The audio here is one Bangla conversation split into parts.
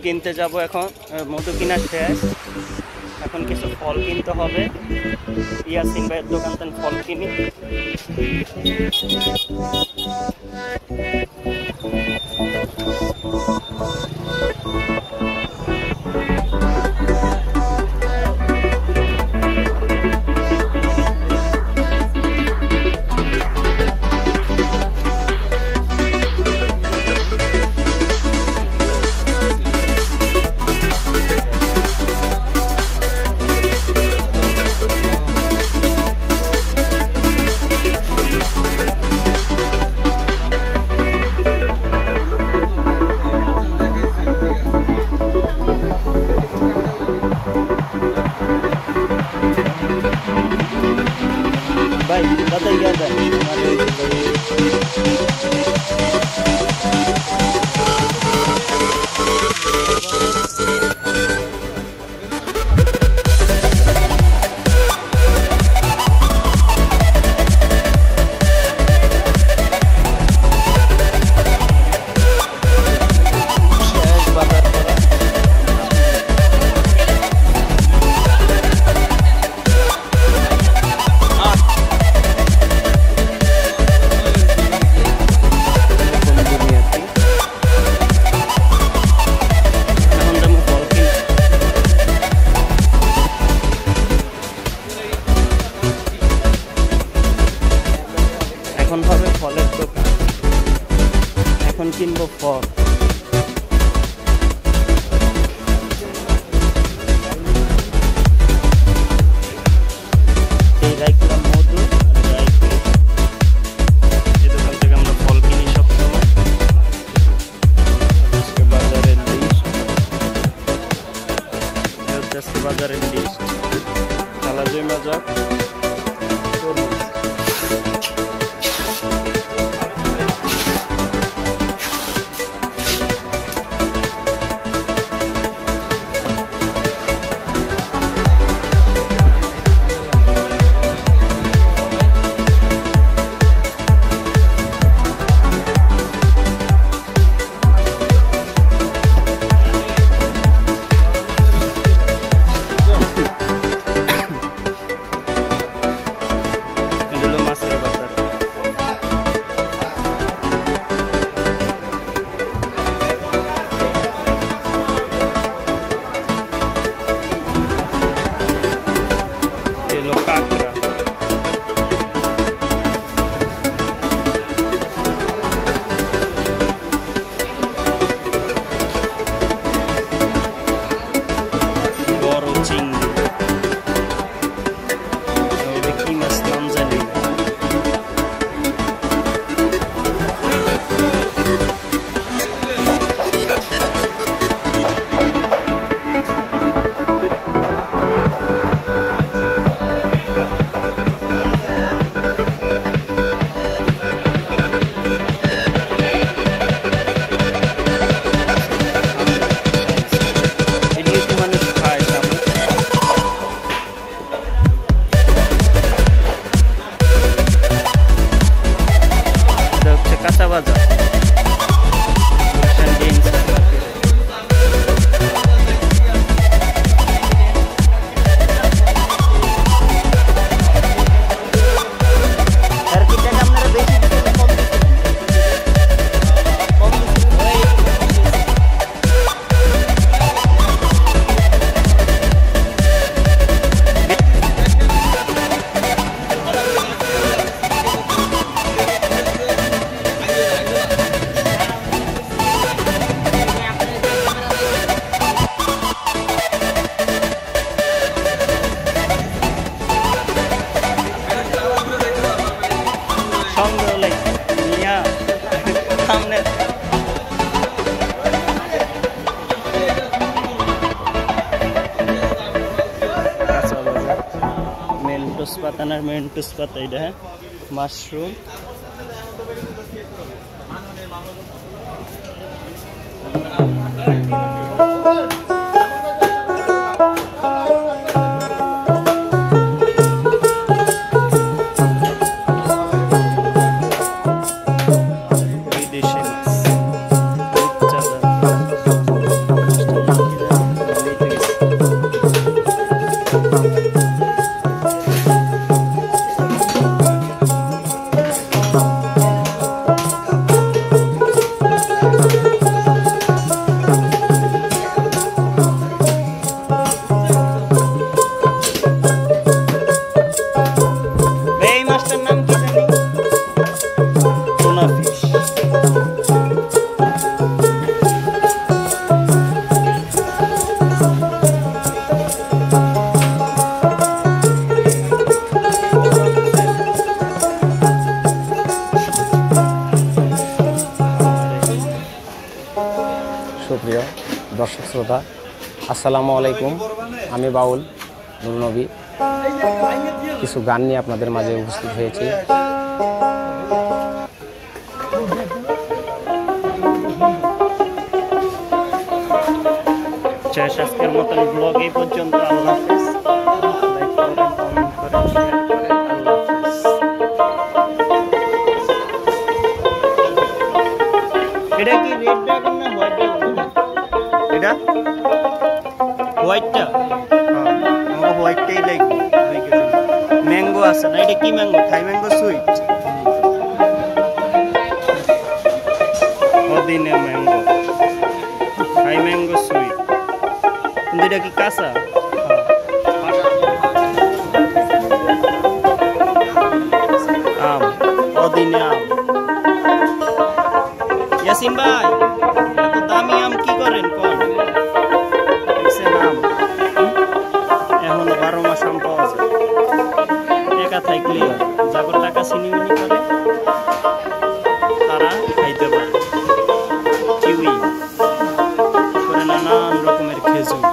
কিনতে যাব এখন। মধু কিনা শেষ, এখন কিছু ফল কিনতে হবে। ইয়াসিন ভাইয়ের দোকান থেকে ফল কিনি। भाई बताइए क्या था ফলের দোকান, এখন কিনবো ফল। এই রাইকুলা মধু এই দোকান থেকে আমরা ফল কিনি সবসময়। বাজারের লিস্ট, বাজারের লিস্ট কালাজুই বাজার। মেন্টুস পাতা না, মেন্টুস পাতা এটা, হ্যাঁ মাশরুম। বিদেশি মাছ, দর্শক শ্রোতা, আসসালামু আলাইকুম। আমি বাউল নুর নবী কিছু গান নিয়ে আপনাদের মাঝে উপস্থিত হয়েছি। আজকের মতন ব্লগ এই পর্যন্ত। আল্লাহ হাফেজ। লাইক করেন, কমেন্ট করেন, শেয়ার করেন। আল্লাহ হাফেজ। এটা কি রেড ড্রাগন না হোয়াইট ড্রাগন? এটা হোয়াইটটা। হ্যাঁ, আমাকে হোয়াইটটাই লাগবে। 2 কেজি ম্যাঙ্গো আছে না? এটা কি ম্যাঙ্গো? Thai mango sweet. অদিনে ম্যাঙ্গো, থাই ম্যাঙ্গো সুইট। কিন্তু এটা কি কাঁচা? আম, অদিনে আম। ইয়াসিন ভাই, এত দামি আম কি করেন কোন? দেখছেন আম এখন 12 মাস আম পাওয়া যায়। টাকা থাকলে যাগর টাকা সিনিমিনি করে তারা খাইতে পারে। কিউই করে নানান রকমের খেজুর।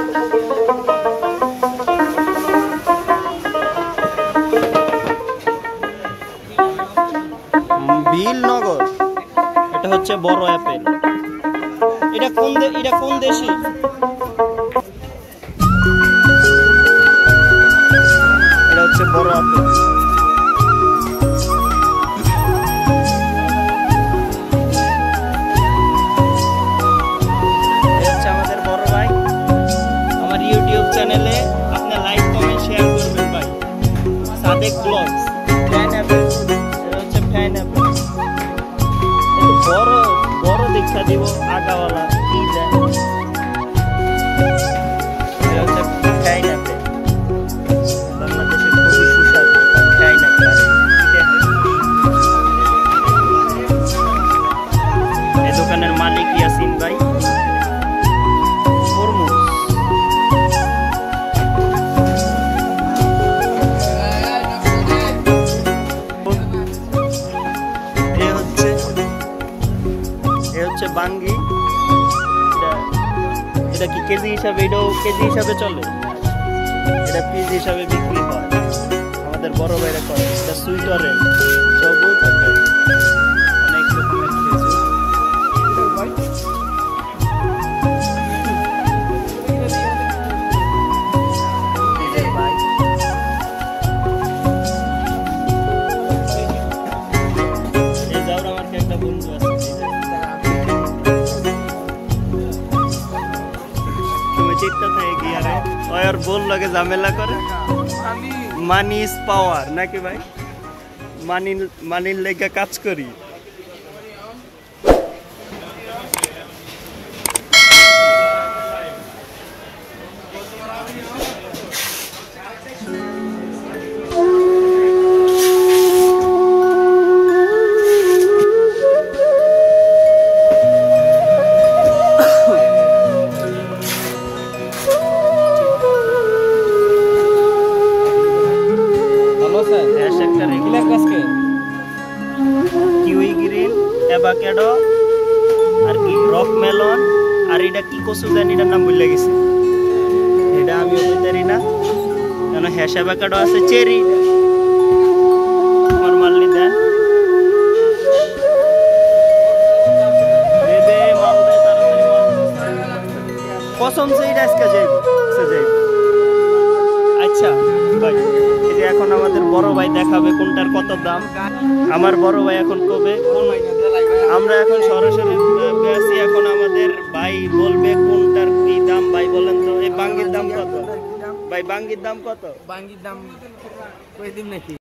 বিলনগর, এটা হচ্ছে বড় অ্যাপেল। এটা কোন দেশি? এটা হচ্ছে বড় অ্যাপেল। এটা হচ্ছে আমাদের বড় ভাই। আমার ইউটিউব চ্যানেলে আপনি লাইক কমেন্ট শেয়ার করবেন ভাই। সাদেক ব্লগস। ফ্যান অ্যাপেল, এটা হচ্ছে ফ্যান অ্যাপেল। বড় বড় দীক্ষা দিব আগাওয়ালা কি যায়। এটা হচ্ছে পাইনাপেল। বাংলাদেশের খুবই সুস্বাদু পাইনাপেল। এই দোকানের মালিক ইয়াসিন ভাই। তরমুজ, বাঙ্গি। এটা কি কেজি হিসাবে? এটাও কেজি হিসাবে চলে, এটা পিস হিসাবে বিক্রি হয়। আমাদের বড় ভাইরা করে। এটা সুইট অরেঞ্জ, সবুজ অনেক রকমের খেজুর। এই যাওয়ার আমার কি একটা বন্ধু আছে, और बोल लगे झमेला करे। मानी इज पावर नाकि भाई? मानिर लेगे काज करी। কিউই গ্রিন, অ্যাভাকাডো আর কি রক মেলন আর এটা কি কচু জানি, এটার নাম ভুলে গেছি। এটা আমিও বুঝতে না। কেন হ্যাশ অ্যাভাকাডো আছে, চেরি। আমার মাল্লি দেন কসম সে এটা আজকে যাইব। আচ্ছা ভাই, এই যে এখন আমাদের বড় ভাই দেখাবে কোনটার কত দাম। আমার বড় ভাই এখন কবে কোন, আমরা এখন সরাসরি বেশি, এখন আমাদের ভাই বলবে কোনটার কি দাম। ভাই বলেন তো এই বাঙ্গির দাম কত? ভাই বাঙ্গির দাম কত? বাঙ্গির দাম কই দিন নাকি?